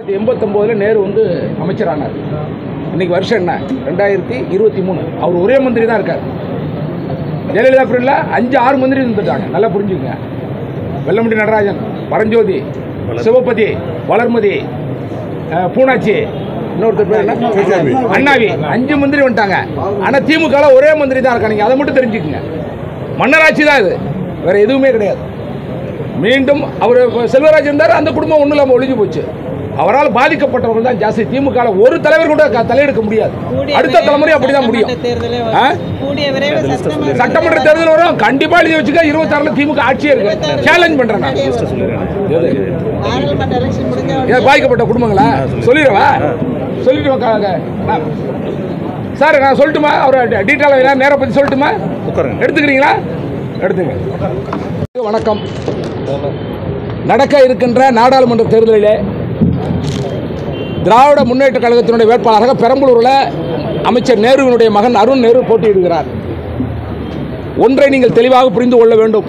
1989 நேரு வந்து அமைச்சரானார். இன்னைக்கு வருஷம் என்ன 2023. அவர் ஒரே மந்திரி தான் இருக்கார். ஜெயலலிதா பீரியட்ல 5-6 மந்திரி இருந்துட்டாங்க. நல்லா புரிஞ்சுக்கங்க. வெல்லமண்டி நடராஜன், பரஞ்சோதி, சிவபதி, வளர்மதி, பூனாச்சி, இன்னொருத்தர் பேர் என்ன, அண்ணாவி, 5 மந்திரி வந்துட்டாங்க. ஆனா திமுக ஒரே மந்திரி தான் இருக்காங்க. அதை மட்டும் தெரிஞ்சுக்கங்க. மன்னராட்சி தான் இது, வேற எதுவுமே கிடையாது. மீண்டும் அவர் செல்வராஜ் இருந்தார், அந்த குடும்பம் ஒன்றும் இல்லாமல் ஒழிஞ்சு போச்சு. அவரால் பாதிக்கப்பட்டவர்கள் தான் ஜாஸ்தி. திமுக ஒரு தலைவர் கூட தலையெடுக்க முடியாது. அடுத்த தலைமுறை அப்படிதான் முடியும். சட்டமன்ற தேர்தல் வரும், கண்டிப்பா எழுதி வச்சுக்க. 26 திமுக ஆட்சியே இருக்கு. சேலஞ்ச் பண்றேன். பாதிக்கப்பட்ட குடும்பங்களா சொல்லிடுவா, சொல்லிட்டு சார் நான் சொல்லட்டுமா? அவர் டீட்டெயிலாக நேரம் பற்றி சொல்லட்டுமா? எடுத்துக்கிறீங்களா? எடுத்துங்க. வணக்கம். நடக்க இருக்கின்ற நாடாளுமன்ற தேர்தலிலே திராவிட முன்னேற்ற கழகத்தினுடைய வேட்பாளராக பெரம்பலூரில் அமைச்சர் நேருவினுடைய மகன் அருண் நேரு போட்டியிடுகிறார். ஒன்றை நீங்கள் தெளிவாக புரிந்து கொள்ள வேண்டும்.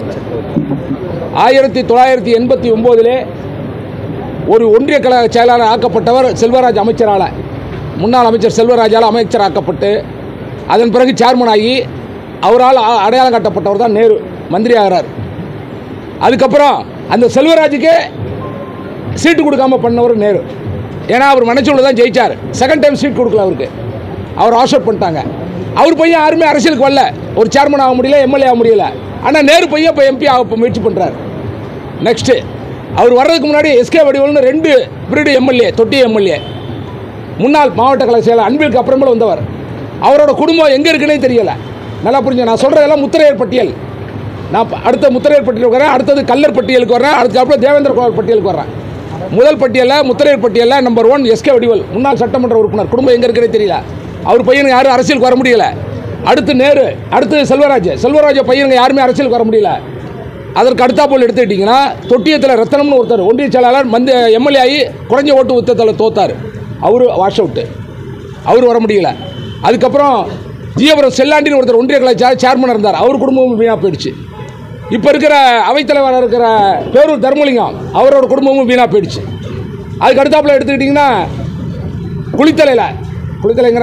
1989 ஒரு ஒன்றிய கழக செயலாளர் ஆக்கப்பட்டவர் செல்வராஜ் அமைச்சரால், முன்னாள் அமைச்சர் செல்வராஜால் அமைச்சர் ஆக்கப்பட்டு அதன் பிறகு சேர்மன் ஆகி அவரால் அடையாளம் காட்டப்பட்டவர் தான் நேரு மந்திரி ஆகிறார். அதுக்கப்புறம் அந்த செல்வராஜுக்கு சீட்டு கொடுக்காம பண்ணவர் நேரு. ஏன்னா அவர் மனச்சூழல் தான் ஜெயிச்சார். செகண்ட் டைம் சீட் கொடுக்கல அவருக்கு. அவர் ஆஷர் பண்ணிட்டாங்க. அவர் பையன் யாருமே அரசியலுக்கு வரல. ஒரு சேர்மன் ஆக முடியல, எம்எல்ஏ ஆக முடியல. ஆனால் நேரு பையன் இப்போ எம்பி ஆக முயற்சி பண்ணுறார். நெக்ஸ்ட்டு அவர் வர்றதுக்கு முன்னாடி எஸ்கே வடிவல்னு 2 பிரீடு எம்எல்ஏ, தொட்டி எம்எல்ஏ, முன்னாள் மாவட்ட கழக செயலர் அன்பிலுக்கு அப்புறமேல வந்தவர். அவரோட குடும்பம் எங்கே இருக்குன்னே தெரியலை. நல்லா புரிஞ்சு நான் சொல்கிறதெல்லாம் முத்திரையர் பட்டியல். நான் அடுத்த முத்திரையர் பட்டியலுக்கு வரேன், அடுத்தது கல்லர் பட்டியலுக்கு வரேன், அதுக்கப்புறம் தேவேந்திர குமார் பட்டியலுக்கு வரேன். முதல் பட்டியலில் முத்திரையர் பட்டியலில் நம்பர் 1 எஸ்கே வடிவல், முன்னாள் சட்டமன்ற உறுப்பினர். குடும்பம் எங்கே இருக்குன்னே தெரியல. அவர் பையனுக்கு யாரும் அரசியலுக்கு வர முடியல. அடுத்து நேரு, அடுத்து செல்வராஜ் பையனுங்க யாருமே அரசியலுக்கு வர முடியல. அதற்கு அடுத்தாப்போல் எடுத்துக்கிட்டிங்கன்னா தொட்டியத்தில் ரத்தனம்னு ஒருத்தர் ஒன்றிய செயலாளர் எம்எல்ஏ ஆகி குறைஞ்ச ஓட்டு உத்தத்தில் தோத்தார். அவர் வாஷ் அவுட்டு, அவர் வர முடியல. அதுக்கப்புறம் ஜியபுரம் செல்லாண்டின்னு ஒருத்தர் ஒன்றிய கழக சேர்மனாக இருந்தார். அவர் குடும்பமும் வீணாக போயிடுச்சு. இப்போ இருக்கிற அவைத்தலைவராக இருக்கிற பேரூர் தர்மலிங்கம், அவரோட குடும்பமும் வீணாக போயிடுச்சு. அதுக்கு அடுத்தாப்பில் எடுத்துக்கிட்டிங்கன்னா குளித்தலைங்கிற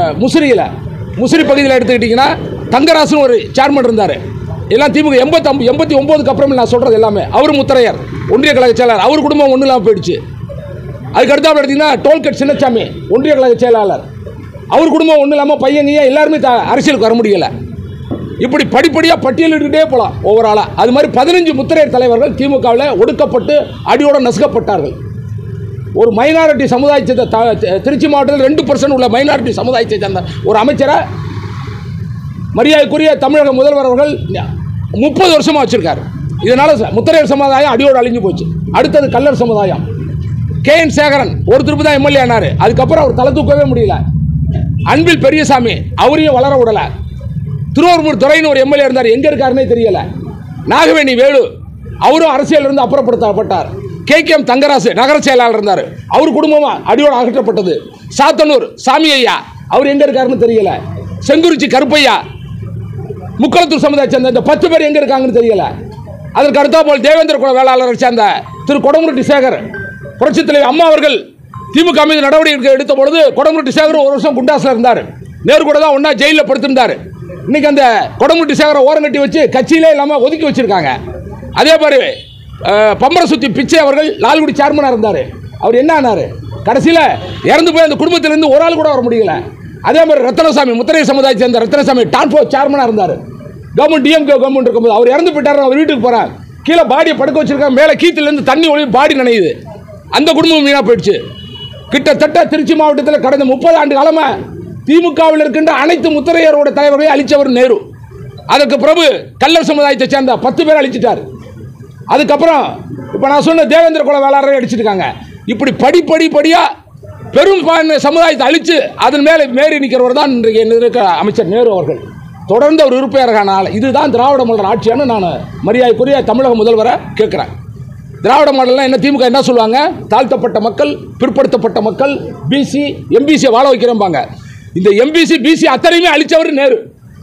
முசிறி பகுதியில் எடுத்துக்கிட்டிங்கன்னா தங்கராசுன்னு ஒரு சேர்மன் இருந்தார். எல்லாம் திமுக 89க்கு அப்புறம் நான் சொல்கிறது எல்லாமே. அவர் முத்திரையர், ஒன்றிய கழக செயலாளர். அவர் குடும்பம் ஒன்றும் இல்லாமல் போயிடுச்சு. அதுக்கு அடுத்தாப்பில் எடுத்திங்கன்னா டோல்கேட் சின்னசாமி, ஒன்றிய கழக செயலாளர். அவர் குடும்பம் ஒன்றும் இல்லாமல் பையங்க எல்லாருமே அரசியலுக்கு வர முடியலை. இப்படி படிப்படியாக பட்டியலிட்டுட்டே போகலாம் ஓவராலாக. அது மாதிரி 15 முத்திரையர் தலைவர்கள் திமுகவில் ஒடுக்கப்பட்டு அடியோடு நசுக்கப்பட்டார்கள். ஒரு மைனாரிட்டி சமுதாயத்தை திருச்சி மாவட்டத்தில் 2% உள்ள மைனாரிட்டி சமுதாயத்தை சேர்ந்த ஒரு அமைச்சரை மரியாதைக்குரிய தமிழக முதல்வர் அவர்கள் 30 வருஷமாக வச்சிருக்காரு. இதனால் முத்திரையர் சமுதாயம் அடியோடு அழிஞ்சு போச்சு. அடுத்தது கல்லர் சமுதாயம். KN சேகரன் ஒரு திருப்பி தான் எம்எல்ஏ ஆனார். அதுக்கப்புறம் அவர் தலை தூக்கவே முடியல. அன்பில் பெரியசாமி அவரையும் வளர விடலை. திருவாரூர் துறைன்னு ஒரு எம்எல்ஏ இருந்தார், எங்கே இருக்காருன்னே தெரியல. நாகவேணி வேலு அவரும் அரசியலிருந்து அப்புறப்படுத்தப்பட்டார். KM தங்கராசு நகர செயலாளர் இருந்தார். அவர் குடும்பமாக அடியோடு அகற்றப்பட்டது. சாத்தனூர் சாமி ஐயா அவர் எங்கே இருக்காருன்னு தெரியல. செங்குறிச்சி கருப்பையா, முக்களத்தூர் சமுதாயத்தை சேர்ந்த இந்த 10 பேர் எங்கே இருக்காங்கன்னு தெரியல. அதற்கு அடுத்தா போல் தேவேந்திர குல வேளாளரை சேர்ந்த திரு கொடமுருட்டி சேகர், புரட்சித் தலைவர் அம்மா அவர்கள் திமுக மீது நடவடிக்கை எடுத்த பொழுது கொடமுருட்டி சேகர் 1 வருஷம் குண்டாசில் இருந்தார். நேரு கூட தான் ஒன்றா ஜெயிலில் படுத்திருந்தார். இன்னைக்கு அந்த கொடமுருட்டி சேகரை ஓரங்கட்டி வச்சு கட்சியிலே இல்லாமல் ஒதுக்கி வச்சிருக்காங்க. அதே மாதிரி பம்பரசுத்தி பிச்சை அவர்கள் லால்குடி சேர்மனாக இருந்தார். அவர் என்ன ஆனார்? கடைசியில் இறந்து போய் அந்த குடும்பத்திலிருந்து ஒரு ஆள் கூட வர முடியல. அதே மாதிரி ரத்தனசாமி, முத்திரையர் சமுதாயத்தை சேர்ந்த ரத்தனசாமி டான்ஃபோ சேர்மனாக இருந்தார். கவர்மெண்ட் டிஎம்கே கவர்மெண்ட் இருக்கும்போது அவர் இறந்து போயிட்டார். அவர் வீட்டுக்கு போகிறார், கீழே பாடியை படுக்க வச்சிருக்காங்க, மேலே கீத்திலேருந்து தண்ணி ஒளி பாடி நனையுது. அந்த குடும்பம் வீணாக போயிடுச்சு. கிட்டத்தட்ட திருச்சி மாவட்டத்தில் கடந்த 30 ஆண்டு காலமாக திமுகவில் இருக்கின்ற அனைத்து முத்திரையரோட தலைவர்களையும் அழிச்சவர் நேரு. அதற்கு பிறகு கல்லர் சமுதாயத்தை சேர்ந்த 10 பேர் அழிச்சிட்டார். அதுக்கப்புறம் இப்போ நான் சொன்ன தேவேந்திர குல வேளாளரை அடிச்சிருக்காங்க. இப்படி படிப்படியாக பெரும் சமுதாயத்தை அழித்து அதன் மேலே மேறி நிற்கிறவர் தான் இன்றைக்கு அமைச்சர் நேரு அவர்கள். தொடர்ந்து அவர் உறுப்பினரானால் இதுதான் திராவிட மாடல் ஆட்சியான்னு நான் மரியாதைக்குரிய தமிழக முதல்வரை கேட்குறேன். திராவிட மாடல்லாம் என்ன திமுக என்ன சொல்லுவாங்க? தாழ்த்தப்பட்ட மக்கள், பிற்படுத்தப்பட்ட மக்கள், பிசி எம்பிசியை வாழ வைக்கிறோம்பாங்க. இந்த எம்பிசி பிசி அத்தனையுமே அழிச்சவர் நேரு.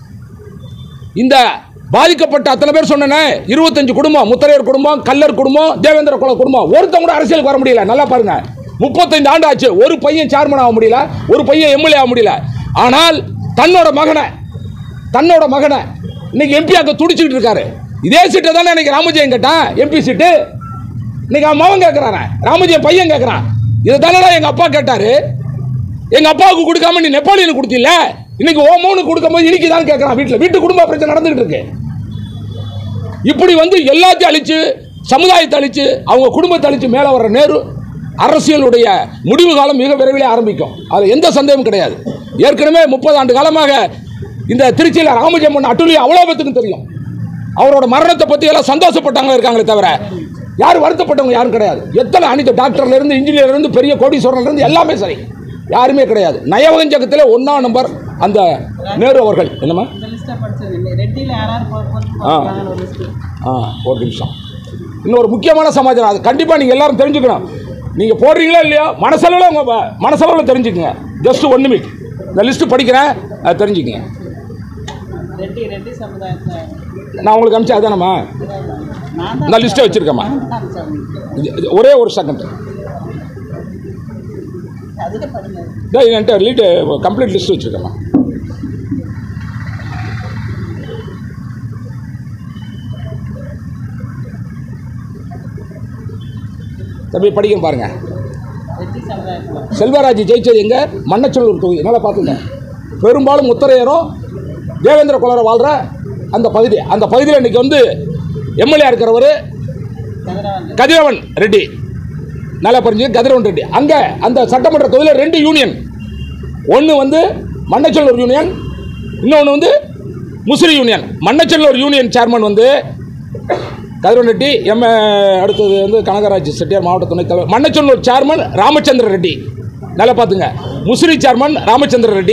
இந்த பாதிக்கப்பட்ட அத்தனை பேர் சொன்னேனே 25 குடும்பம், முத்திரையர் குடும்பம், கல்லர் குடும்பம், தேவேந்திர குல குடும்பம், ஒருத்தவங்க கூட அரசியலுக்கு வர முடியல. நல்லா பாருங்க. 35 ஆண்டு ஆச்சு. ஒரு பையன் சேர்மன் ஆக முடியல, ஒரு பையன் எம்எல்ஏ ஆக முடியல. ஆனால் தன்னோட மகனை இன்னைக்கு எம்பி ஆக்க துடிச்சுட்டு இருக்காரு. இதே சீட்டை தானே இன்னைக்கு ராமஜெயம் கேட்டான், எம்பி சீட்டு. இன்னைக்கு அவன் மகன் கேட்கிறான், ராமஜெயம் பையன் கேட்கிறான். இதை தானடா எங்க அப்பா கேட்டாரு. எங்க அப்பாவுக்கு கொடுக்காம நீ நெப்போலியன் கொடுத்தில்ல, இன்னைக்கு ஓ மௌனு கொடுக்கும் போது இன்னைக்கு தான் கேட்கிறான். வீட்டு குடும்ப பிரச்சனை நடந்துகிட்டு இருக்கு. இப்படி எல்லாத்தையும் அழிச்சு, சமுதாயத்தை அழிச்சு, அவங்க குடும்பத்தை அழிச்சு மேல வர்ற நேரு அரசியலுடைய முடிவு காலம் மிக விரைவில் ஆரம்பிக்கும். அது எந்த சந்தேகமும் கிடையாது. ஏற்கனவே 30 ஆண்டு காலமாக இந்த திருச்சியில் ராமஜெயம் அட்டுலி அவ்வளோ பேத்துக்கும் தெரியும். அவரோட மரணத்தை பத்தி எல்லாம் சந்தோஷப்பட்டாங்க இருக்காங்களே தவிர யாரும் வருத்தப்பட்டவங்க யாரும் கிடையாது. எத்தனை அனைத்து டாக்டர்ல இருந்து இன்ஜினியர் இருந்து பெரிய கோடீஸ்வரர்ல இருந்து எல்லாமே சரி, யாருமே கிடையாது. நயவஞ்சகத்தில் 1ஆம் நம்பர் அந்த நேரு அவர்கள். என்னமா ஒரு நிமிஷம், இன்னொரு முக்கியமான சமாச்சாரம், அது கண்டிப்பா நீங்க எல்லாரும் தெரிஞ்சுக்கணும். நீங்க போடுறீங்களா இல்லையா, மனசளவில் தெரிஞ்சுக்கங்க. ஜஸ்ட் 1 நிமிட் இந்த லிஸ்ட் படிக்கிறேன், அது தெரிஞ்சுக்கங்க. நான் உங்களுக்கு அனுப்பிச்சேன், அதுதானம்மா இந்த லிஸ்ட்டை வச்சிருக்கேம்மா. ஒரே ஒரு செகண்ட், என்கிட்ட லீட் கம்ப்ளீட் லிஸ்ட் வச்சிருக்கேம்மா. தம்பி படிக்க பாருங்க. செல்வராஜ் ஜெயிச்சது எங்க? மண்ணச்சநல்லூர் தொகுதி. நல்லா பார்த்துங்க. பெரும்பாலும் முத்தரையரும் தேவேந்திர குலரை வாழ்ற அந்த பகுதியில் இன்னைக்கு எம்எல்ஏ இருக்கிறவர் கதிரவன் ரெட்டி. நல்லா புரிஞ்சு, கதிரவன் ரெட்டி. அங்கே அந்த சட்டமன்ற தொகுதியில் 2 யூனியன், ஒன்று மண்ணச்சநல்லூர் யூனியன், இன்னொன்று Musiri union. Mannachanallur union chairman Kathiravan Reddy, அடுத்தது கனகராஜ் செட்டியார் மாவட்ட துணைத் தலைவர். மண்ணச்சநல்லூர் சேர்மன் ராமச்சந்திர ரெட்டி. நல்லா பார்த்துங்க. முசிறி சேர்மன் ராமச்சந்திர ரெட்டி,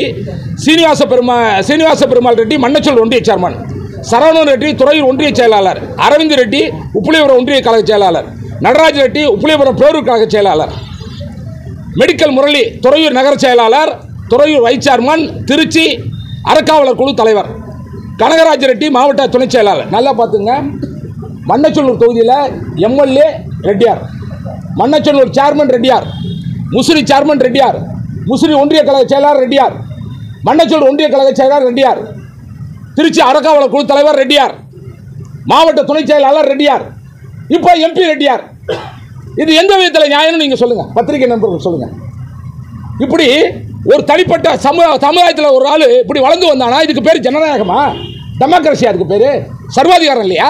சீனிவாச பெருமாள் ரெட்டி மண்ணச்சநல்லூர் ஒன்றிய சேர்மன், சரவணன் ரெட்டி துறையூர் ஒன்றிய செயலாளர், அரவிந்த் ரெட்டி உப்புளியபுரம் ஒன்றிய கழக செயலாளர், நடராஜ் ரெட்டி உப்புளியபுரம் பேரூர் கழக செயலாளர், மெடிக்கல் முரளி துறையூர் நகர செயலாளர், துறையூர் வைஸ் சேர்மன், திருச்சி அறக்காவலர் குழு தலைவர், கனகராஜ் ரெட்டி மாவட்ட துணை செயலாளர். நல்லா பார்த்துங்க. மண்ணச்சநல்லூர் தொகுதியில் MLA Reddiar, Mannachanallur chairman Reddiar, Musiri chairman Reddiar, Musiri ஒன்றிய கழக செயலாளர் ரெட்டியார், மண்ணச்சநல்லூர் ஒன்றிய கழக செயலாளர் ரெட்டியார், திருச்சி அறக்காவலர் குழு தலைவர் ரெட்டியார், மாவட்ட துணை செயலாளர் ரெட்டியார், இப்போ எம்பி ரெட்டியார். இது எந்த விதத்தில் நியாயம்னு நீங்க சொல்லுங்க, பத்திரிகை நண்பர்கள் சொல்லுங்க. இப்படி ஒரு தனிப்பட்ட சமுதாயத்தில் ஒரு ஆள் இப்படி வளர்ந்து வந்தானா இதுக்கு பேர் ஜனநாயகமா, டெமோக்ரஸியா? அதுக்கு பேர் சர்வாதிகாரம் இல்லையா?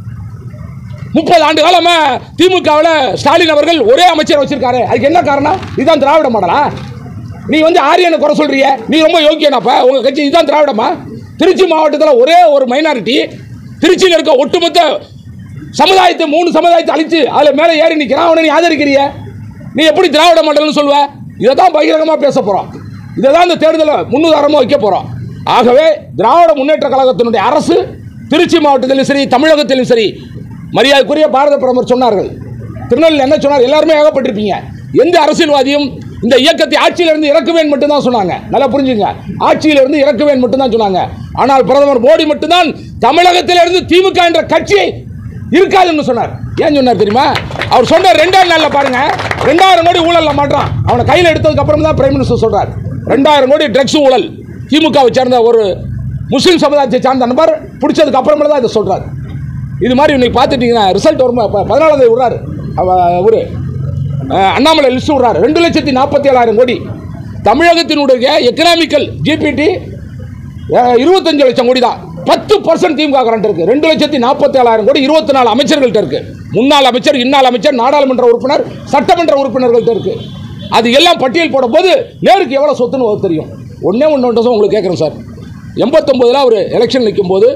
30 ஆண்டு காலமா திமுகவில் ஸ்டாலின் அவர்கள் ஒரே அமைச்சர் வச்சிருக்காரு. அதுக்கு என்ன காரணம்? இதுதான் திராவிட மாடலா? நீ ஆரியனை குறை சொல்றிய, நீ ரொம்ப யோக்கியனாப்பா, உங்க கட்சி இதுதான் திராவிடமா? திருச்சி மாவட்டத்தில் ஒரே ஒரு மைனாரிட்டி, திருச்சியில் இருக்க ஒட்டுமொத்த சமுதாயத்தை 3 சமுதாயத்தை அழிச்சு அதில் மேலே ஏறி நிற்கிறான். அவனை நீ ஆதரிக்கிறிய, நீ எப்படி திராவிட மாடல்னு சொல்லுவ? இதை தான் பகிரங்கமாக பேச போகிறோம், இதை தான் இந்த தேர்தலை முன்னுதாரணமாக வைக்க போகிறோம். ஆகவே திராவிட முன்னேற்ற கழகத்தினுடைய அரசு திருச்சி மாவட்டத்திலும் சரி, தமிழகத்திலும் சரி, மரியாதைக்குரிய பாரத பிரதமர் சொன்னார்கள், திருநெல்வேலியில் என்ன சொன்னார்? எல்லாருமே ஏகப்பட்டிருப்பீங்க. எந்த அரசியல்வாதியும் இந்த இயக்கத்தை ஆட்சியிலிருந்து இறக்குவேன் மட்டும்தான் சொன்னாங்க. நல்லா புரிஞ்சுங்க, ஆட்சியிலிருந்து இறக்குவேன் மட்டும்தான் சொன்னாங்க. ஆனால் பிரதமர் மோடி மட்டும்தான் தமிழகத்திலிருந்து திமுக என்ற கட்சியை இருக்காதுன்னு சொன்னார். ஏன் சொன்னார் தெரியுமா? அவர் சொன்ன 2ஆம் நாள்ல பாருங்க, 2000 கோடி ஊழல்ல மாட்டான். அவனை கையில் எடுத்ததுக்கு அப்புறம் தான் பிரைம் மினிஸ்டர் சொல்றார் 2000 கோடி ட்ரக்ஸ் ஊழல் திமுகவை சேர்ந்த ஒரு முஸ்லீம் சமுதாயத்தை சார்ந்த நபர் பிடிச்சதுக்கு அப்புறமே தான் இதை சொல்றாரு. இது மாதிரி இன்னைக்கு பார்த்துட்டீங்கன்னா ரிசல்ட் வரும். 14ஆம் தேதி விடுறாரு ஒரு அண்ணாமலை லிஸ்ட் விடுறாரு. 2,47,000 கோடி. தமிழகத்தினுடைய எக்கனாமிக்கல் ஜிபிடி 25 லட்சம் கோடி தான். 10% திமுக கரண்ட் இருக்கு. 2,47,000 கோடி 24 அமைச்சர்கள்ட்ட இருக்கு. முன்னாள் அமைச்சர், இன்னாள் அமைச்சர், நாடாளுமன்ற உறுப்பினர், சட்டமன்ற உறுப்பினர்கள்ட்ட இருக்கு. அது எல்லாம் பட்டியல் போடும் போது நேருக்கு எவ்வளவு சொத்துன்னு தெரியும். ஒன்னே ஒன்று உங்களுக்கு கேட்குறேன் சார். 89 அவர் எலெக்ஷன் நிற்கும் போது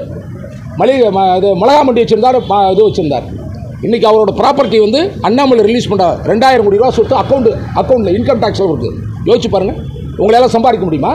மிளகா மண்டி வச்சிருந்தார், இது வச்சிருந்தார். இன்னைக்கு அவரோட ப்ராப்பர்ட்டி அண்ணாமலை ரிலீஸ் பண்ணுறாரு. 2000 கோடி ரூபா சொத்து அக்கௌண்ட்டில் இன்கம் டேக்ஸ் இருக்கு. யோசிச்சு பாருங்க, உங்களால் சம்பாதிக்க முடியுமா?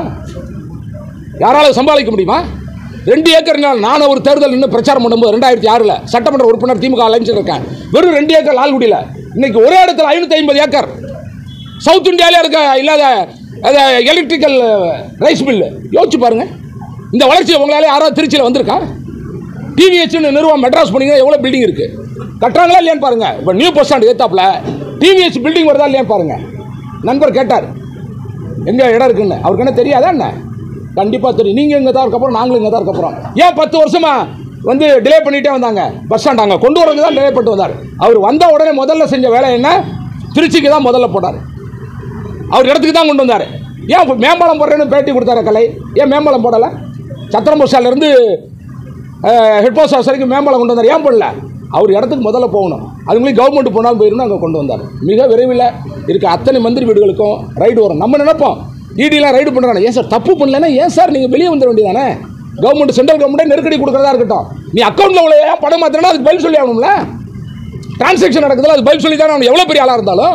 யாரால சம்பாதிக்க முடியுமா? 2 ஏக்கர். நான் ஒரு தேர்தல் இன்னும் பிரச்சாரம் பண்ணும்போது 2006 சட்டமன்ற உறுப்பினர் திமுக அலைன்ஸ் இருக்கேன். வெறும் 2 ஏக்கர் லால்குடியில். இன்னைக்கு ஒரே இடத்துல 550 ஏக்கர். சவுத் இந்தியாவில இருக்க இல்லாத எலக்ட்ரிக்கல் ரைஸ் மில். யோசிச்சு பாருங்க, இந்த வளர்ச்சி உங்களால யாராவது திருச்சியில் வந்திருக்கா? டிவிஎஸ் நிறுவனம் மெட்ராஸ் பண்ணீங்கன்னா எவ்வளோ பில்டிங் இருக்கு, கட்டுறாங்களா இல்லையான்னு பாருங்க. இப்போ நியூ பஸ் ஸ்டாண்ட் ஏத்தாப்புல டிவிஎஸ் பில்டிங் வருதா இல்லையான்னு பாருங்க. நண்பர் கேட்டார் எங்கே இடம் இருக்குன்னு. அவருக்கு என்ன தெரியாதா என்ன? கண்டிப்பாக தெரியும். நீங்கள் இங்கே தான் இருக்கப்பறம், நாங்களும் இங்கே தான் இருக்கப்பறம். ஏன் 10 வருஷமாக டிலே பண்ணிகிட்டே வந்தாங்க? பஸ் ஸ்டாண்ட் அங்கே கொண்டு வரது தான் டிலே பண்ணிட்டு வந்தார். அவர் வந்த உடனே முதல்ல செஞ்ச வேலை என்ன? திருச்சிக்கு தான் முதல்ல போட்டார். அவர் இடத்துக்கு தான் கொண்டு வந்தார். ஏன் மேம்பாலம் போடுறேன்னு பேட்டி கொடுத்தாரு கலை? ஏன் மேம்பாலம் போடலை? சத்திரம் போஸ்டாலேருந்து ஹெட் போஸ்ட் ஹவுஸ் வரைக்கும் மேம்பாலம் கொண்டு வந்தார். ஏன் போடல? அவர் இடத்துக்கு முதல்ல போகணும். அதுமாதிரி கவர்மெண்ட் போனாலும் போயிருந்தோம், அங்கே கொண்டு வந்தார். மிக விரைவில் இருக்க அத்தனை மந்திரி வீடுகளுக்கும் ரைடு வரும். நம்ம நினைப்போம் இடிலாம் ரைடு பண்ணுறாங்க. ஏன் சார் தப்பு பண்ணலன்னா ஏன் சார் நீங்கள் வெளியே வந்துட வேண்டியதானே? கவர்மெண்ட் சென்ட்ரல் கவர்மெண்ட்டே நெருக்கடி கொடுக்குறதா இருக்கட்டும். நீ அக்கௌண்ட்டில் உள்ள ஏன் பணம் மாத்திரனா அதுக்கு பதில் சொல்லி ஆகணும்ல. டிரான்சாக்ஷன் நடக்குதுல, அது பதில் சொல்லி தானே அவன் எவ்வளோ பெரிய ஆளாக இருந்தாலும்.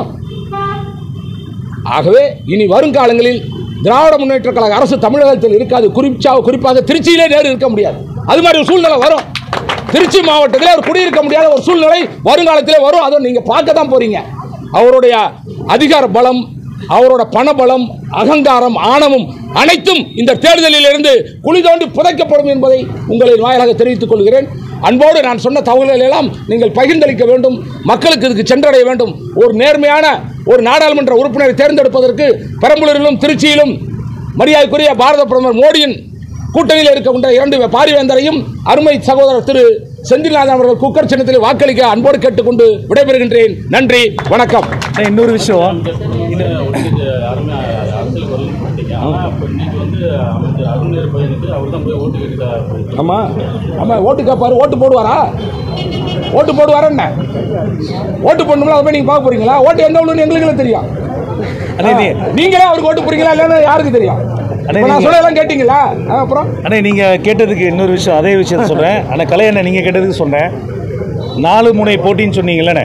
ஆகவே இனி வருங்காலங்களில் திராவிட முன்னேற்ற கழக அரசு தமிழகத்தில் இருக்காது. குறிப்பாக திருச்சியிலே நேரு இருக்க முடியாது. அது மாதிரி ஒரு சூழ்நிலை வரும். திருச்சி மாவட்டத்தில் அவர் குடியிருக்க முடியாத ஒரு சூழ்நிலை வருங்காலத்திலே வரும். அதை நீங்கள் பார்க்க தான் போறீங்க. அவருடைய அதிகார பலம், அவரோட பணபலம், அகங்காரம், ஆணவம் அனைத்தும் இந்த தேர்தலில் இருந்து குழி தோண்டி புதைக்கப்படும் என்பதை உங்களின் வாயிலாக தெரிவித்துக் கொள்கிறேன். அன்போடு நான் சொன்ன தகவல்கள் எல்லாம் நீங்கள் பகிர்ந்தளிக்க வேண்டும், மக்களுக்கு இதுக்கு சென்றடைய வேண்டும். ஒரு நேர்மையான ஒரு நாடாளுமன்ற உறுப்பினரை தேர்ந்தெடுப்பதற்கு பெரம்பலூரிலும் திருச்சியிலும் மரியாதைக்குரிய பாரத பிரதமர் மோடியின் கூட்டணியில் இருக்கின்ற 2 பாரிவேந்தரையும் அருமை சகோதரர் திரு செந்தில்நாதன் அவர்கள் குக்கர் சின்னத்தில் வாக்களிக்க அன்போடு கேட்டுக்கொண்டு விடைபெறுகின்றேன். நன்றி, வணக்கம். இன்னொரு விஷயம், ஆமாம் ஆமாம், ஓட்டு கேட்பாரு. ஓட்டு போடுவாரா? ஓட்டு போடுவாரா என்ன? ஓட்டு போடணும்ல, அதை போய் நீங்கள் பார்க்க போறீங்களா? ஓட்டு எந்த உள்ளுன்னு எங்களுக்கு தெரியும். நீங்களே அவருக்கு ஓட்டு போறீங்களா இல்லைன்னு யாருக்கு தெரியும்? நான் சொல்லலாம் கேட்டீங்களா? அப்புறம் அண்ணே நீங்கள் கேட்டதுக்கு இன்னொரு விஷயம், அதே விஷயத்த சொல்கிறேன். ஆனால் கலை அண்ணே நீங்கள் கேட்டதுக்கு சொன்னேன். 4 முனை போட்டின்னு சொன்னீங்களே,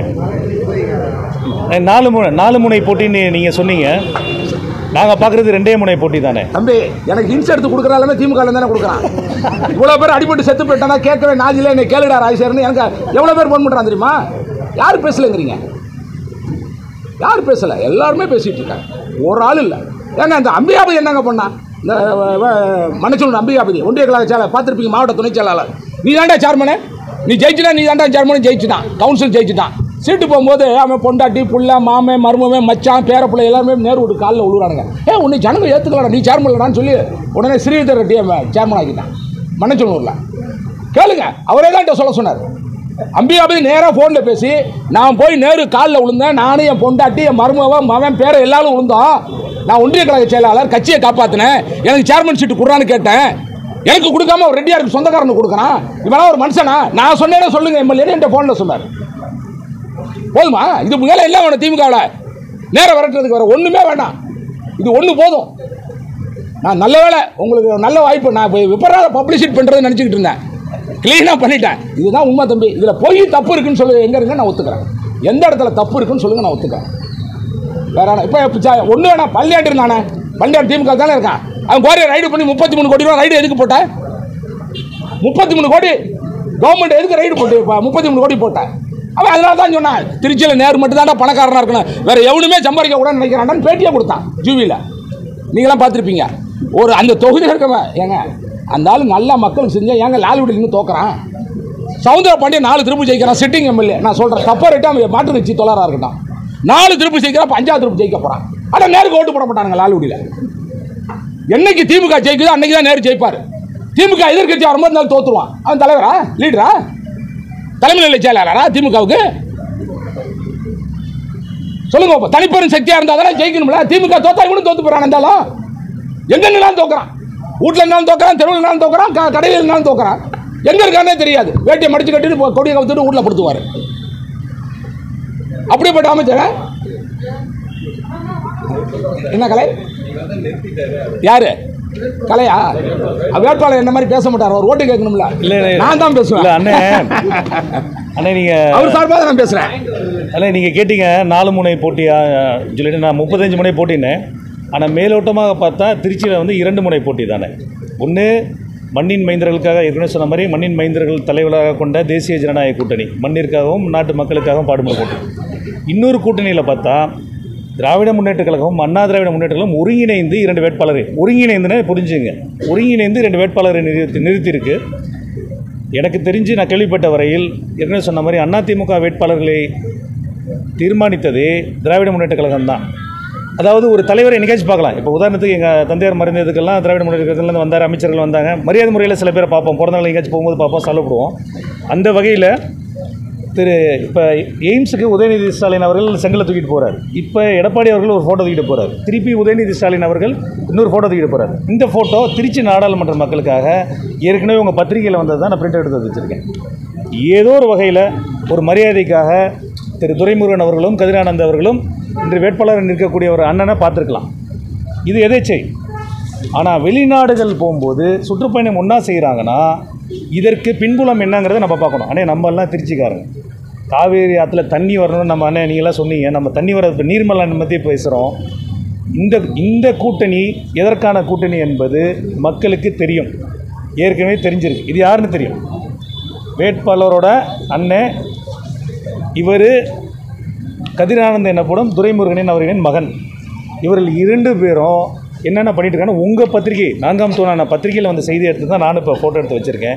4 முனை போட்டின்னு நீங்கள் சொன்னீங்க. நாங்கள் பார்க்குறது 2 முனை போட்டி தானே தம்பி. எனக்கு ஹின்ஸ் எடுத்து கொடுக்குறாங்க திமுக தானே கொடுக்குறான். இவ்வளோ பேர் அடிபட்டு செத்து போயிட்டானா கேட்கவே நாஜில என்னை கேளுடா ராஜசேகர்னு எனக்கு எவ்வளோ பேர் ஃபோன் பண்ணுறான் தெரியுமா? யார் பேசலைங்கிறீங்க? யார் பேசலை? எல்லாருமே பேசிகிட்டு இருக்காங்க. ஒரு ஆள் இல்லை. ஏங்க அந்த அம்பிகாபதி என்னங்க பண்ணா? இந்த மன்னிச்சூர் அம்பிகாபதி ஒன்றிய கழக செயலாளர் பார்த்துருப்பீங்க, மாவட்ட துணை செயலாளர். நீ தாண்டா சேர்மனு, நீ ஜெயிச்சுட்டா, நீ தாண்டா சேர்மனு ஜெயிச்சுட்டான், கவுன்சில் ஜெயிச்சுட்டான். சீட்டு போகும்போது அவன் பொண்டாட்டி புள்ள மாமே மருமமே மச்சான் பேரப்பிள்ளை எல்லாருமே நேரு விட்டு காலில் விழுறானுங்க. உன்னை ஜனங்க ஏற்றுக்கலாடா, நீ சேர்மன் இல்லடான்னு சொல்லி உடனே ஸ்ரீதர் ரெட்டியை சேர்மன் ஆக்கிட்டான் மன்னச்சூரில். கேளுங்க, அவரே தான் சொல்ல சொன்னார். அம்பிகாபதி நேராக ஃபோனில் பேசி நான் போய் நேரு காலில் விழுந்தேன், நானும் என் பொண்டாட்டி என் மருமவன் மவன் பேரை எல்லாரும் விழுந்தோம். நான் ஒன்றிய கழக செயலாளர், கட்சியை காப்பாற்றினேன், எனக்கு சேர்மன் சீட்டு கொடுறான்னு கேட்டேன். எனக்கு கொடுக்காம ஒரு ரெட்டியாருக்கு சொந்தக்காரனு கொடுக்குறான். இவெல்லாம் ஒரு மனுஷனா? நான் சொன்னேனே சொல்லுங்க எம்எல்ஏ என்கிட்ட ஃபோனில் சொன்னார். போதுமா? இது மேலே எல்லாம் வேணும். திமுகவில் நேரம் விரட்டுறதுக்கு வர ஒன்றுமே வேண்டாம். இது ஒன்று போதும். நான் நல்ல வேலை, உங்களுக்கு நல்ல வாய்ப்பு. நான் விபராத பப்ளிசிட் பண்ணுறதுன்னு நினச்சிக்கிட்டு இருந்தேன், கிளீனாக பண்ணிட்டேன். இதுதான் உண்மை தம்பி. இதில் போய் தப்பு இருக்குன்னு சொல்லி எங்கே இருங்க நான் ஒத்துக்கிறேன். எந்த இடத்துல தப்பு இருக்குன்னு சொல்லுங்கள், நான் ஒத்துக்கிறேன். வேற இப்போ ஒன்று வேணாம். பள்ளியாண்டு இருந்தானே, பள்ளியாண்டு திமுக தானே இருக்கான். அவன் கோரியை ரைடு பண்ணி 33 கோடி ரூபா ரைடு எதுக்கு போட்டேன்? 33 கோடி கவர்மெண்ட் எதுக்கு ரைடு போட்டு 33 கோடி போட்டேன்? அவன் அதனால தான் சொன்னான், திருச்சியில் நேரு மட்டும் தான்டா பணக்காரனாக இருக்கணும், வேற எவனுமே சம்பாதிக்க கூட நினைக்கிறான்டான்னு பேட்டியாக கொடுத்தான் ஜூவியில். நீங்களாம் பார்த்துருப்பீங்க. ஒரு அந்த தொகுதியில் இருக்கவன் ஏங்க அந்த ஆள் நல்லா மக்களுக்கு செஞ்சா ஏங்க லால்குடியில் இன்னும் தோக்குறான்? சவுந்தர பாண்டியன் 4 திருப்பு ஜெயிக்கிறான், சிட்டிங் எம்எல்ஏ. நான் சொல்கிறேன், தப்பா ரேட்டாக அவன் மாற்று கட்சி தொழிலாக இருக்கட்டும், 4 திருப்பு ஜெயிக்கிறான், 5ஆவது திருப்பு ஜெயிக்க போகிறான். ஆனால் நேருக்கு ஓட்டு போட மாட்டானுங்க லால்குடியில். என்னைக்கு திமுக ஜெயிக்குதோ அன்னைக்கு தான் நேரு ஜெயிப்பார். திமுக எதிர்கட்சி வரும்போது நாள் தோத்துருவான். அவன் தலைவரா, லீடரா, தலைமை நிலை செயலாளரா திமுகவுக்கு? சொல்லுங்க. தனிப்பெரும் சக்தியாக இருந்தால் தானே ஜெயிக்கணும்ல. திமுக தோத்தா கூட தோத்து போறான். இருந்தாலும் எங்க நின்னாலும் தோக்குறான், வீட்டில் இருந்தாலும் தோக்குறான், தெருவில் இருந்தாலும் தோக்குறான், கடையில் இருந்தாலும் தோக்குறான். எங்க இருக்கானே தெரியாது. வேட்டியை மடிச்சு கட்டிட்டு கொடியை கவுத்துட்டு வீட்டில் படுத்துவார். அப்படிப்பட்ட அமைச்சர் என்ன கலை? யாரு கலையா? வேட்பாளர் என்ன மாதிரி பேச மாட்டார். அவர் ஓட்டு கேட்கணும்ல. நான் தான் பேசுவேன். அண்ணே அண்ணே நீங்க அவர் சார்பாக நான் பேசுறேன். அண்ணே நீங்க கேட்டீங்க 4 முனை போட்டியா சொல்லிட்டு, நான் 35 முனை போட்டினேன். ஆனால் மேலோட்டமாக பார்த்தா திருச்சியில் வந்து 2 முனை போட்டி தானே. ஒன்று மண்ணின் மைந்தர்களுக்காக ஏற்கனவே சொன்ன மாதிரி மண்ணின் மைந்தர்கள் தலைவராக கொண்ட தேசிய ஜனநாயக கூட்டணி, மண்ணிற்காகவும் நாட்டு மக்களுக்காகவும் பாடுபட கூட்டணி. இன்னொரு கூட்டணியில் பார்த்தா திராவிட முன்னேற்ற கழகம், அண்ணா திராவிட முன்னேற்ற கழகம் ஒருங்கிணைந்து 2 வேட்பாளரை ஒருங்கிணைந்துன்னு புரிஞ்சுங்க, ஒருங்கிணைந்து 2 வேட்பாளரை நிறுத்தியிருக்கு. எனக்கு தெரிஞ்சு நான் கேள்விப்பட்ட வரையில் ஏற்கனவே சொன்ன மாதிரி அதிமுக வேட்பாளர்களை தீர்மானித்ததே திராவிட முன்னேற்ற கழகம் தான். அதாவது ஒரு தலைவரை என்னைக்காச்சும் பார்க்கலாம். இப்போ உதாரணத்துக்கு எங்கள் தந்தையார் மறைந்ததுக்கெல்லாம் திராவிட முன்னேற்ற கழகத்துலேருந்து வந்தார், அமைச்சர்கள் வந்தாங்க, மரியாதை முறையில் சில பேரை பார்ப்போம், பிறந்த நாள் எங்கேயாச்சும் போகும்போது பார்ப்போம், சொல்லப்படுவோம். அந்த வகையில் இப்போ எய்ம்ஸுக்கு உதயநிதி ஸ்டாலின் அவர்கள் செங்கலை தூக்கிட்டு போகிறார். இப்போ எடப்பாடி அவர்கள் ஒரு ஃபோட்டோ தூக்கிட்டு போகிறார். திருப்பி உதயநிதி ஸ்டாலின் அவர்கள் இன்னொரு ஃபோட்டோ தூக்கிட்டு போகிறார். இந்த ஃபோட்டோ திருச்சி நாடாளுமன்ற மக்களுக்காக ஏற்கனவே உங்கள் பத்திரிகையில் வந்தது தான் நான் பிரிண்ட் எடுத்து வச்சுருக்கேன். ஏதோ ஒரு வகையில் ஒரு மரியாதைக்காக திரு துரைமுருகன் அவர்களும் கதிரானந்த் அவர்களும் இன்று வேட்பாளர் நிற்கக்கூடிய ஒரு அண்ணனை பார்த்துருக்கலாம். இது எதேச்சை. ஆனால் வெளிநாடுகள் போகும்போது சுற்றுப்பயணம் ஒன்றா செய்கிறாங்கன்னா இதற்கு பின்புலம் என்னங்கிறத நம்ம பார்க்கணும். அண்ணே நம்மெல்லாம் திருச்சிக்காரங்க, காவேரி ஆற்றுல தண்ணி வரணும்னு நம்ம அண்ணே நீங்களாம் சொன்னீங்க. நம்ம தண்ணி வர இப்போ நீர்மலை பற்றி பேசுகிறோம். இந்த கூட்டணி எதற்கான கூட்டணி என்பது மக்களுக்கு தெரியும், ஏற்கனவே தெரிஞ்சிருக்கு. இது யாருன்னு தெரியும். வேட்பாளரோட அண்ணன் இவர் கதிரானந்த் எனப்படும் துரைமுருகனின் அவர்களின் மகன். இவர்கள் 2 பேரும் என்னென்ன பண்ணிட்டு இருக்காங்க, உங்கள் பத்திரிகை 4ஆம் தூணான பத்திரிகையில் வந்து செய்தி எடுத்து தான் நானும் இப்போ ஃபோட்டோ எடுத்து வச்சுருக்கேன்.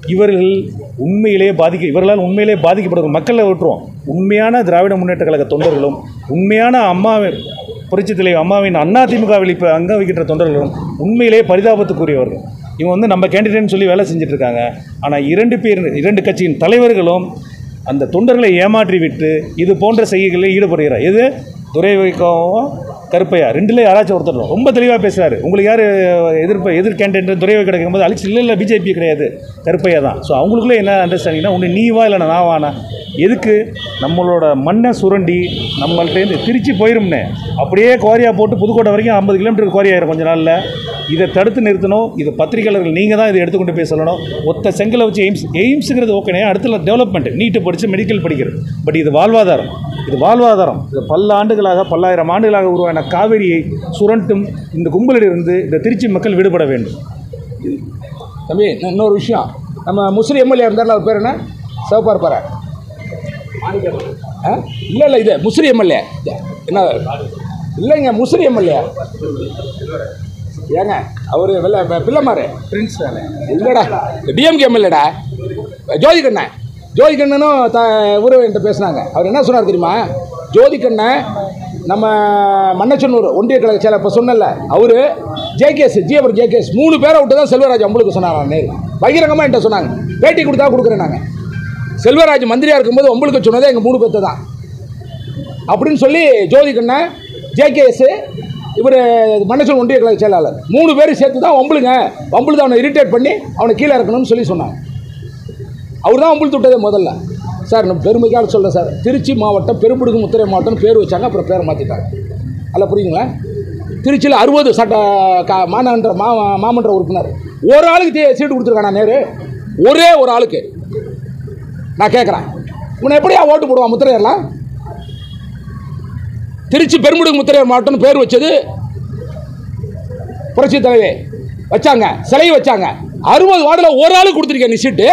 இவர்களால் உண்மையிலே பாதிக்கப்படுற மக்களை விட்டுருவோம். உண்மையான திராவிட முன்னேற்ற கழக தொண்டர்களும் உண்மையான புரட்சித் தலைவர் அம்மாவின் அதிமுகவில் இப்போ அங்க வைக்கின்ற தொண்டர்களும் உண்மையிலே பரிதாபத்துக்குரியவர்கள். இவங்க வந்து நம்ம கேண்டிடேட்னு சொல்லி வேலை செஞ்சுட்டு இருக்காங்க. ஆனால் 2 கட்சியின் தலைவர்களும் அந்த தொண்டர்களை ஏமாற்றி விட்டு இது போன்ற செய்கைகளில் ஈடுபடுகிறார். இது துரைவைகவும் கருப்பையா 2ல் யாராச்சும் ஒருத்தர் ரொம்ப தெளிவாக பேசுகிறாரு. உங்களுக்கு யார் எதிர் கேண்டிடேட் துரைவை கிடைக்கும்போது அழிச்சு இல்லை பிஜேபி கிடையாது, கருப்பையா தான். ஸோ அவங்களுக்குள்ளே என்ன அண்டர்ஸ்டாண்டிங்னா ஒன்று நீ வா இல்லைனா நான் வானா. எதுக்கு நம்மளோட மண்ணை சுரண்டி நம்மள்கிட்டேருந்து திருச்சி போயிரும்னே அப்படியே குவாரியாக போட்டு புதுக்கோட்டை வரைக்கும் 50 கிலோமீட்டர் குவாரி ஆயிரும் கொஞ்ச நாளில். இதை தடுத்து நிறுத்தணும். இது பத்திரிகையாளர்கள் நீங்கள் தான் இதை எடுத்துக்கொண்டு போய் சொல்லணும். ஒத்த செங்கலை வச்சு எய்ம்ஸுங்கிறது ஓகேனே, அடுத்த டெவலப்மெண்ட் நீட்டு படித்து மெடிக்கல் படிக்கிறது. பட் இது வாழ்வாதாரம். இது பல்லாயிரம் ஆண்டுகளாக உருவான காவிரியை சுரண்டும் இந்த கும்பலிலிருந்து இந்த திருச்சி மக்கள் விடுபட வேண்டும். தம்பி இன்னொரு விஷயம், நம்ம முஸ்லீம் எம்எல்ஏ இருந்தாலும் அவர் பேர் என்ன, சிவப்பார்ப்பார இல்லை இது முஸ்லீம் எம்எல்ஏ என்ன இல்லைங்க, முஸ்லீம் எம்எல்ஏ ஏங்க அவர் பிள்ளைமாரு பிரின்ஸ் இல்லைடா, டிஎம்கே எம்எல்ஏடா ஜோதிகண்ணனும் என்கிட்ட பேசினாங்க. அவர் என்ன சொன்னார் தெரியுமா, ஜோதிகண்ணன் நம்ம மன்னச்சனூர் ஒன்றிய கழக செயலர் இப்போ சொன்னல, அவர் ஜேகேஎஸ் 3 பேரை விட்டு தான் செல்வராஜ் அம்பளுக்கு சொன்னார். நேரு பகிரங்கமாக என்கிட்ட சொன்னாங்க, பேட்டி கொடுத்தா கொடுக்குறேன். நாங்கள் செல்வராஜ் மந்திரியாக இருக்கும்போது அம்பளுக்கு சொன்னதே எங்கள் 3 பேர்த்து தான் அப்படின்னு சொல்லி ஜோதிகண்ணன், ஜேகேஎஸ், இவர் மன்னச்சனூர் ஒன்றிய கழக செயலாளர் 3 பேரும் சேர்த்து தான் வம்புளுங்க தான் அவனை இரிட்டேட் பண்ணி அவனை கீழே இறக்கணும்னு சொல்லி சொன்னாங்க. அவர் தான் வம்புள் தொட்டதே முதல்ல. சார் நம்ம பெருமைக்காக சொல்கிறேன் சார், திருச்சி மாவட்டம் பெரும்புடுகு முத்திரை மாவட்டம்னு பேர் வச்சாங்க, அப்புறம் பேரை மாற்றிட்டாங்க. அதில் புரியுங்களா, திருச்சியில் 60 மாமன்ற உறுப்பினர் ஒரு ஆளுக்கு சீட்டு கொடுத்துருக்கானா நேரு, ஒரே ஒரு ஆளுக்கு. நான் கேட்குறேன், உன்னை எப்படியா ஓட்டு போடுவான் முத்திரையர்லாம்? திருச்சி பெரும்புடுகு முத்திரையர் மாவட்டம்னு பேர் வச்சது புரட்சி தலைவர் வச்சாங்க, சிலை வச்சாங்க. 60 வார்டில் ஒரு ஆளுக்கு கொடுத்துருக்கேன் நீ சீட்டு.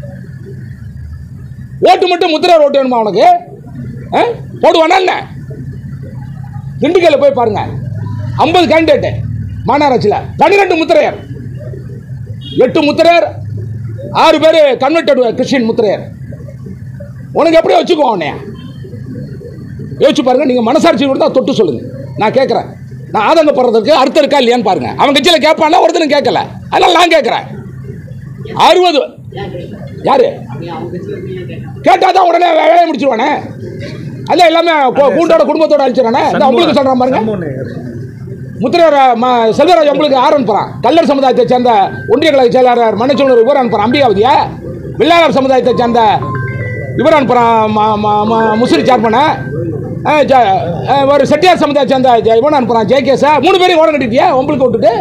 ஓட்டு மட்டும் முத்திரையர் ஓட்டு வேணுமா உனக்கு? போடுவானா என்ன? திண்டுக்கல்ல போய் பாருங்க, 50 கேண்டிடேட்டு மாநகராட்சியில் 12 முத்திரையர், 8 முத்திரையர், 6 பேர் கன்வெர்டட் கிறிஸ்டின் முத்திரையர். உனக்கு எப்படி வச்சுக்குவோம் உன்னைய? யோசிச்சு பாருங்க. நீங்கள் மனசாட்சி கொடுத்தா தொட்டு சொல்லுங்க. நான் கேட்குறேன், நான் ஆதங்கப்படுறதுக்கு அர்த்தம் இருக்கா இல்லையான்னு பாருங்க. அவன் கட்சியில் கேட்பானா, ஒருத்தனும் கேட்கல. அதனால நான் கேட்குறேன், 60 யாரு கேட்டாதான் உடனே வேலையை முடிச்சிருவானே? அதான் எல்லாமே கூண்டோட குடும்பத்தோட அழிச்சிடானே. உங்களுக்கு சொல்றான் பாருங்க, முத்திரையர் செல்வராஜ் உங்களுக்கு யார் அனுப்புறான்? கல்லர் சமுதாயத்தை சேர்ந்த ஒன்றிய கழக செயலாளர் மன்னச்சனூர் இவர் அனுப்புறான் அம்பிகாவதியா. வெள்ளாளர் சமுதாயத்தை சேர்ந்த இவர் அனுப்புறான் முசிறி சேர்மனை. ஒரு செட்டியார் சமுதாயத்தை சேர்ந்த இவன் அனுப்புறான் ஜேகேஸா. 3 பேரையும் ஓட கட்டிட்டியா உங்களுக்கு விட்டுட்டு?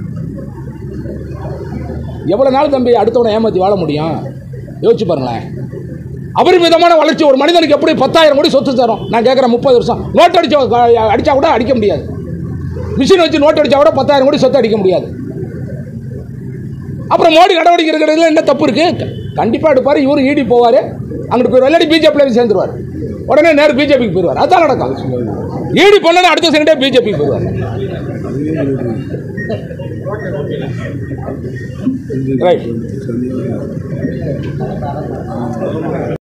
எவ்வளோ நாள் தம்பி அடுத்தவனை ஏமாற்றி வாழ முடியும்? யோசிச்சு பாருங்களேன். அபரிமிதமான வளர்ச்சி ஒரு மனிதனுக்கு எப்படி 10,000 கோடி சொத்து தரும்? நான் கேட்குறேன், 30 வருஷம் நோட்டு அடித்தா கூட அடிக்க முடியாது. மிஷின் வச்சு நோட்டு அடித்தா கூட 10,000 கோடி சொத்து அடிக்க முடியாது. அப்புறம் மோடி நடவடிக்கை இருக்கிறதுல என்ன தப்பு இருக்குது? கண்டிப்பாக எடுப்பார். இவரு ஈடி போவார், அங்கிட்டு போய் விளையாடி பிஜேபியில் சேர்ந்துருவார். உடனே நேரு பிஜேபிக்கு போயிடுவார். அதான் நடக்கும். ஈடி பண்ண அடுத்த செகண்டே பிஜேபிக்கு போயிடுவார். ரைட்.